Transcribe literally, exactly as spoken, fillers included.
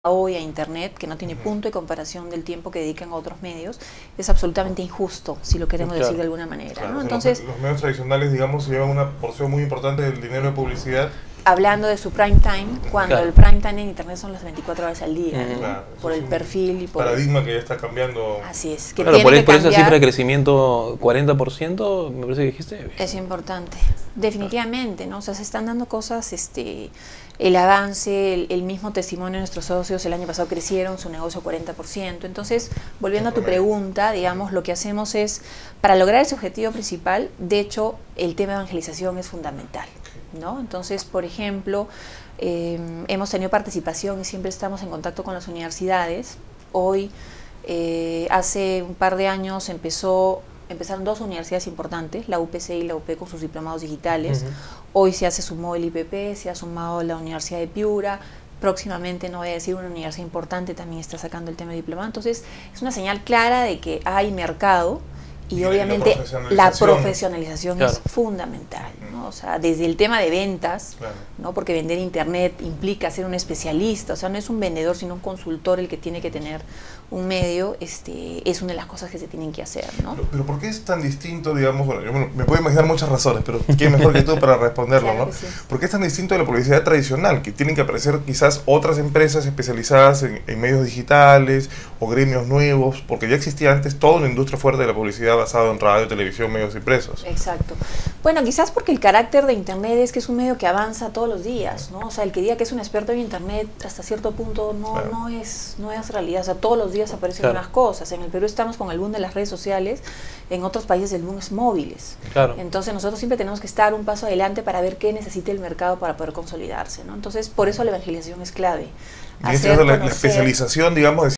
hoy a Internet, que no tiene punto de comparación del tiempo que dedican a otros medios, es absolutamente injusto, si lo queremos claro. decir de alguna manera, Claro, ¿no? o sea, Entonces, los, los medios tradicionales, digamos, se llevan una porción muy importante del dinero de publicidad. Hablando de su prime time, cuando claro. el prime time en Internet son las veinticuatro horas al día, ¿no? Claro, Por el perfil y por... paradigma que ya está cambiando. Así es, que Claro, tiene por, que por esa cambiar. cifra de crecimiento cuarenta por ciento, me parece que dijiste. Es importante, definitivamente, ¿no? O sea, se están dando cosas, este, el avance, el, el mismo testimonio de nuestros socios el año pasado crecieron su negocio cuarenta por ciento. Entonces, volviendo a tu pregunta, digamos, lo que hacemos es, para lograr ese objetivo principal, de hecho, el tema de evangelización es fundamental, ¿no? Entonces, por ejemplo, eh, hemos tenido participación y siempre estamos en contacto con las universidades. Hoy, eh, hace un par de años empezó... Empezaron dos universidades importantes, la U P C y la U P con sus diplomados digitales. Uh-huh. Hoy se hace sumó el I P P, se ha sumado la Universidad de Piura. Próximamente, no voy a decir, una universidad importante también está sacando el tema de diplomado. Entonces, es una señal clara de que hay mercado y, y obviamente la profesionalización, la profesionalización claro. es fundamental, ¿no? O sea, desde el tema de ventas, claro. ¿no? Porque vender Internet implica ser un especialista, o sea, no es un vendedor, sino un consultor el que tiene que tener un medio, este, es una de las cosas que se tienen que hacer, ¿no? Pero, pero ¿por qué es tan distinto, digamos, bueno, yo me puedo imaginar muchas razones, pero quién mejor que tú para responderlo, claro, ¿no? Sí. ¿Por qué es tan distinto de la publicidad tradicional, que tienen que aparecer quizás otras empresas especializadas en, en medios digitales o gremios nuevos, porque ya existía antes toda una industria fuerte de la publicidad basada en radio, televisión, medios impresos? Exacto. Bueno, quizás porque el carácter de Internet es que es un medio que avanza todos los días, ¿no? O sea, el que diga que es un experto en Internet hasta cierto punto no, claro. no, es, no es realidad, o sea, todos los días aparecen claro. nuevas cosas. En el Perú estamos con el boom de las redes sociales, en otros países el boom es móviles. Claro. Entonces nosotros siempre tenemos que estar un paso adelante para ver qué necesita el mercado para poder consolidarse, ¿no? Entonces, por eso la evangelización es clave. Y esta es la, la especialización, digamos, de